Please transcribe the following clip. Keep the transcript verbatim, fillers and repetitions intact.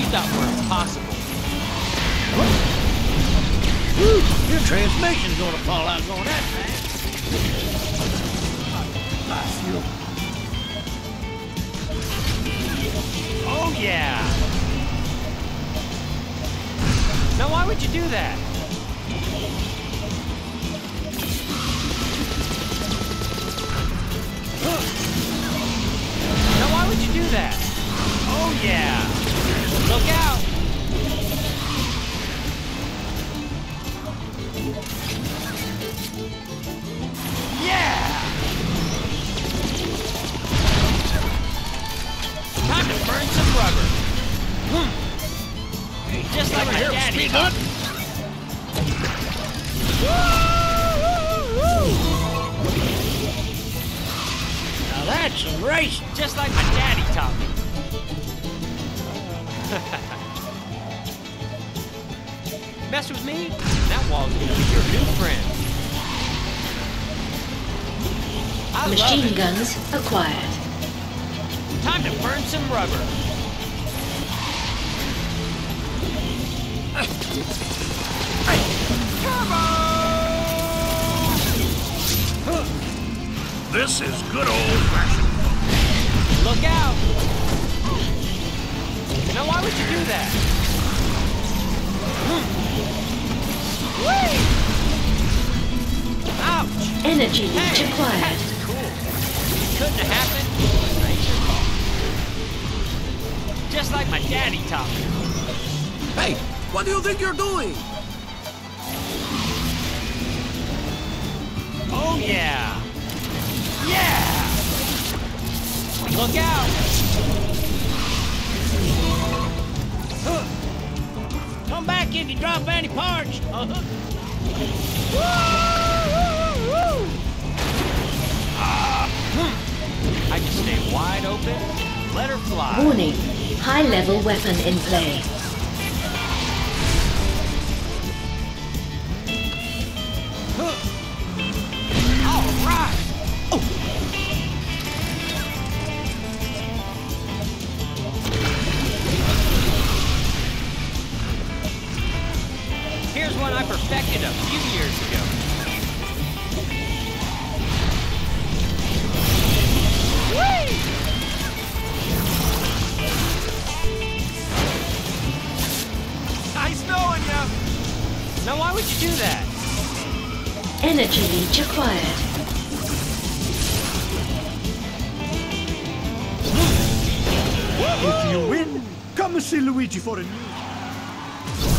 stuff were impossible. Woo, your transmission's gonna fall out going that fast. I feel. Oh, yeah! Now, why would you do that? Now, why would you do that? Oh, yeah! Look out! Yeah! Time to burn some rubber. Hmm. Just like my daddy taught me. Now that's some racing. Just like my daddy taught me. Mess with me, that wall's gonna be your new friend. I Machine love it. guns acquired. Time to burn some rubber. This is good old-fashioned. Look out! Now, why would you do that? Whee! Ouch! Energy leech Hey, acquired. that's cool. Couldn't have happened. Just like my daddy taught me. Hey, what do you think you're doing? Oh, yeah! Yeah! Look out! Huh. Come back if you drop any parts. Uh-huh. Ah, hmm. I can stay wide open. Let her fly. Warning. High-level weapon in play. All right. Oh. Here's one I perfected a few years ago. Whee! Nice knowing ya. Now, why would you do that? Energy leech acquired. If you win, come and see Luigi for a new...